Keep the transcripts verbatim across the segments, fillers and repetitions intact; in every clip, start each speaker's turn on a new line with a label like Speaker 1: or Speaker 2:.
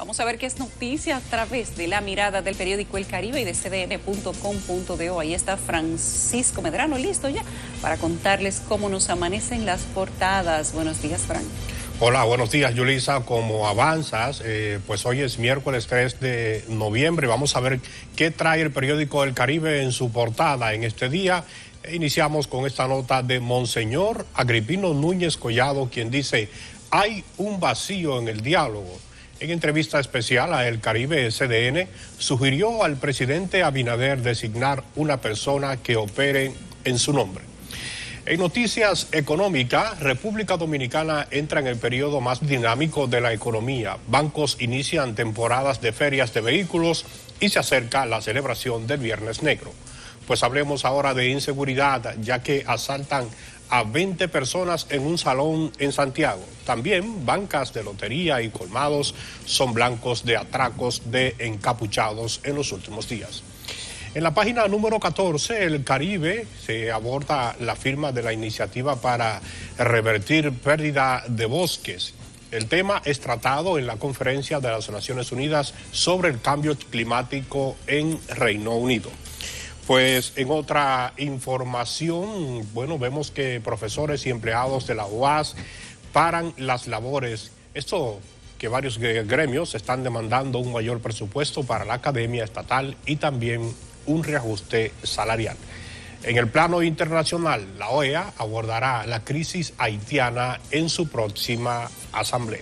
Speaker 1: Vamos a ver qué es noticia a través de la mirada del periódico El Caribe y de C D N punto com punto do. Ahí está Francisco Medrano, listo ya para contarles cómo nos amanecen las portadas. Buenos días, Frank.
Speaker 2: Hola, buenos días, Yulisa. Como avanzas, eh, pues hoy es miércoles tres de noviembre. Vamos a ver qué trae el periódico El Caribe en su portada en este día. E iniciamos con esta nota de Monseñor Agripino Núñez Collado, quien dice: hay un vacío en el diálogo. En entrevista especial a El Caribe S D N, sugirió al presidente Abinader designar una persona que opere en su nombre. En noticias económicas, República Dominicana entra en el periodo más dinámico de la economía. Bancos inician temporadas de ferias de vehículos y se acerca la celebración del Viernes Negro. Pues hablemos ahora de inseguridad, ya que asaltan a veinte personas en un salón en Santiago. También bancas de lotería y colmados son blancos de atracos de encapuchados en los últimos días. En la página número catorce, El Caribe, se aborda la firma de la iniciativa para revertir pérdida de bosques. El tema es tratado en la conferencia de las Naciones Unidas sobre el cambio climático en Reino Unido. Pues en otra información, bueno, vemos que profesores y empleados de la U A S paran las labores. Esto que varios gremios están demandando un mayor presupuesto para la academia estatal y también un reajuste salarial. En el plano internacional, la O E A abordará la crisis haitiana en su próxima asamblea.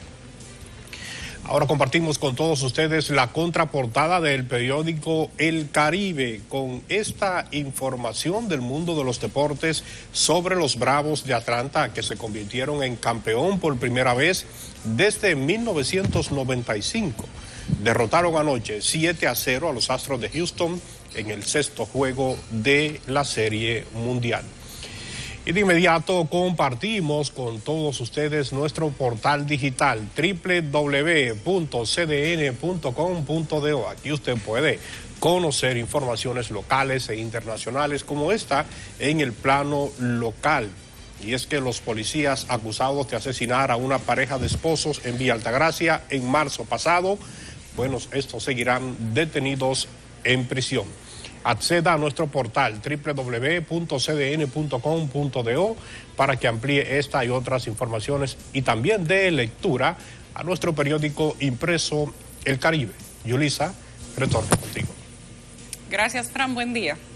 Speaker 2: Ahora compartimos con todos ustedes la contraportada del periódico El Caribe con esta información del mundo de los deportes sobre los Bravos de Atlanta, que se convirtieron en campeón por primera vez desde mil novecientos noventa y cinco. Derrotaron anoche siete a cero a los Astros de Houston en el sexto juego de la Serie Mundial. Y de inmediato compartimos con todos ustedes nuestro portal digital doble u doble u doble u punto c d n punto com punto do. Aquí usted puede conocer informaciones locales e internacionales como esta en el plano local. Y es que los policías acusados de asesinar a una pareja de esposos en Villa Altagracia en marzo pasado, bueno, estos seguirán detenidos en prisión. Acceda a nuestro portal doble u doble u doble u punto c d n punto com punto do para que amplíe esta y otras informaciones y también dé lectura a nuestro periódico impreso El Caribe. Yulisa, retorno contigo.
Speaker 1: Gracias, Fran. Buen día.